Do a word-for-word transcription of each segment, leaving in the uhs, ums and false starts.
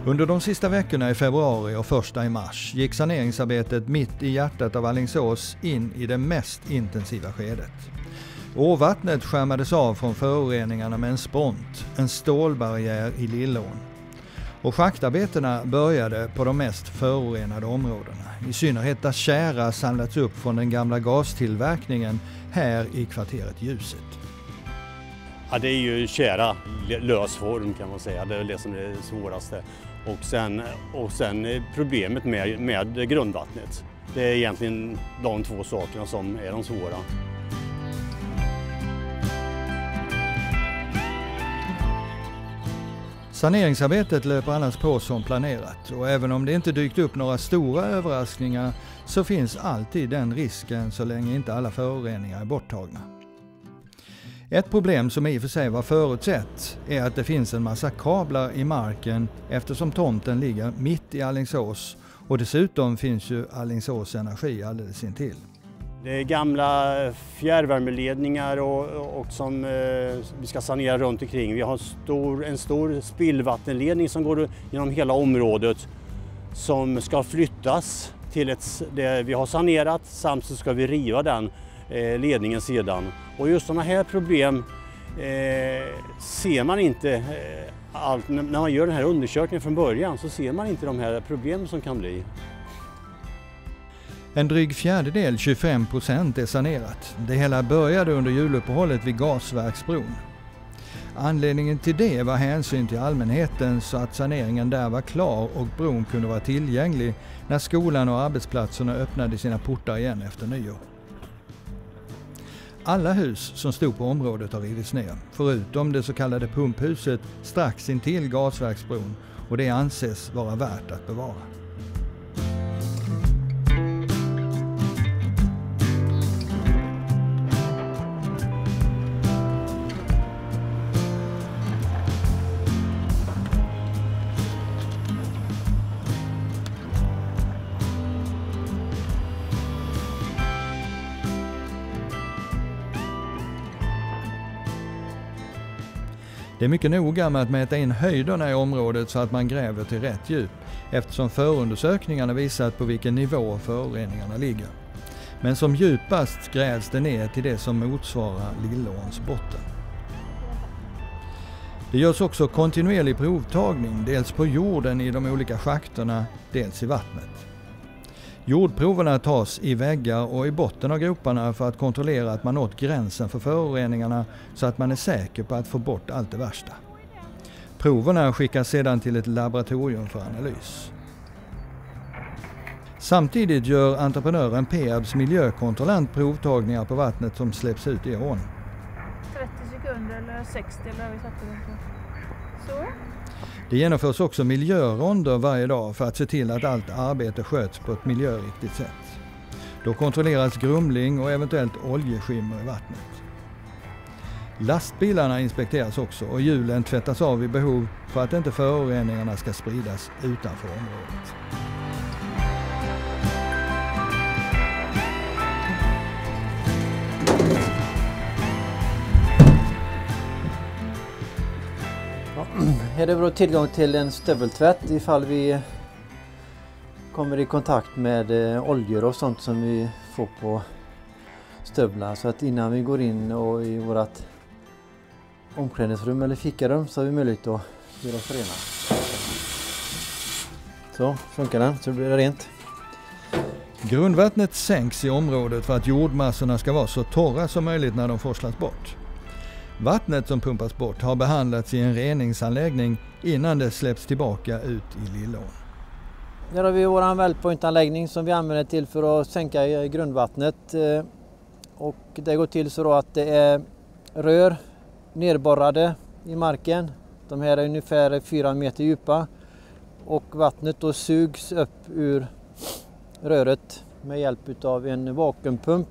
Under de sista veckorna i februari och första i mars gick saneringsarbetet mitt i hjärtat av Alingsås in i det mest intensiva skedet. Åvattnet skärmades av från föroreningarna med en spont, en stålbarriär i Lillån. Och schaktarbetena började på de mest förorenade områdena, i synnerhet där tjära samlats upp från den gamla gastillverkningen här i kvarteret Ljuset. Ja, det är ju tjära, lös form kan man säga, det är det som är det svåraste. Och sen, och sen problemet med, med grundvattnet. Det är egentligen de två sakerna som är de svåra. Saneringsarbetet löper annars på som planerat, och även om det inte dykt upp några stora överraskningar så finns alltid den risken så länge inte alla föroreningar är borttagna. Ett problem som i och för sig var förutsett är att det finns en massa kablar i marken eftersom tomten ligger mitt i Alingsås, och dessutom finns ju Alingsås Energi alldeles intill. Det är gamla fjärrvärmeledningar och, och som eh, vi ska sanera runt omkring. Vi har stor, en stor spillvattenledning som går genom hela området som ska flyttas till ett, det vi har sanerat, samt så ska vi riva den eh, ledningen sedan. Och just sådana här problem eh, ser man inte, eh, allt, när man gör den här undersökningen från början så ser man inte de här problemen som kan bli. En dryg fjärdedel, tjugofem procent, är sanerat. Det hela började under juluppehållet vid Gasverksbron. Anledningen till det var hänsyn till allmänheten så att saneringen där var klar och bron kunde vara tillgänglig när skolan och arbetsplatserna öppnade sina portar igen efter nyår. Alla hus som stod på området har rivits ner, förutom det så kallade pumphuset strax intill Gasverksbron, och det anses vara värt att bevara. Det är mycket noga med att mäta in höjderna i området så att man gräver till rätt djup, eftersom förundersökningarna visat på vilken nivå föroreningarna ligger. Men som djupast grävs det ner till det som motsvarar Lillåns botten. Det görs också kontinuerlig provtagning, dels på jorden i de olika schakterna, dels i vattnet. Jordproverna tas i väggar och i botten av groparna för att kontrollera att man nått gränsen för föroreningarna så att man är säker på att få bort allt det värsta. Proverna skickas sedan till ett laboratorium för analys. Samtidigt gör entreprenören Peabs miljökontrollant provtagningar på vattnet som släpps ut i ån. trettio sekunder eller sextio eller vi satte det på. Så. Det genomförs också miljöronder varje dag för att se till att allt arbete sköts på ett miljöriktigt sätt. Då kontrolleras grumling och eventuellt oljeskimmer i vattnet. Lastbilarna inspekteras också och hjulen tvättas av vid behov för att inte föroreningarna ska spridas utanför området. Här är det tillgång till en stöveltvätt ifall vi kommer i kontakt med oljor och sånt som vi får på stövlarna. Så att innan vi går in och i vårt omklädningsrum eller fikarum så har vi möjlighet att göra oss rena. Så funkar den, så blir det rent. Grundvattnet sänks i området för att jordmassorna ska vara så torra som möjligt när de forslas bort. Vattnet som pumpas bort har behandlats i en reningsanläggning innan det släpps tillbaka ut i Lillån. Här har vi vår wellpoint-anläggning som vi använder till för att sänka grundvattnet. Och det går till så att det är rör nerborrade i marken. De här är ungefär fyra meter djupa. Och vattnet då sugs upp ur röret med hjälp av en vakuumpump.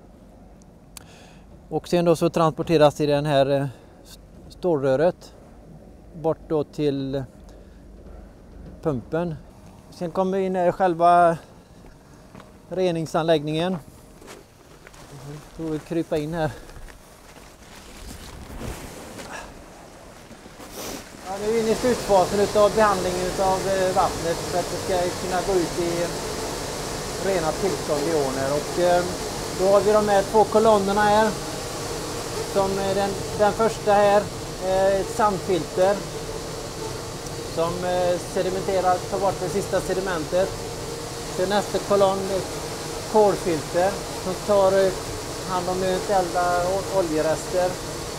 Och sen då så transporteras till den här stålröret bort då till pumpen. Sen kommer vi in i själva reningsanläggningen. Jag tror vi krypa in här. Nu är vi inne i slutfasen av behandlingen av vattnet för att det ska kunna gå ut i renat tillstånd i åner. Och då har vi de här två kolonnerna här. Som den, den första här är ett sandfilter som sedimenterar, tar bort det sista sedimentet. Till nästa kolonn ett kolfilter som tar hand om eventuella oljerester.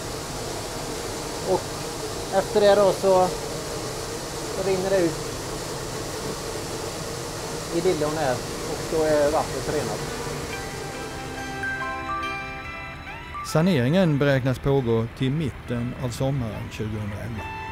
Och efter det då så rinner det ut i dillon här och då är vattnet renat. Saneringen beräknas pågå till mitten av sommaren tjugohundraelva.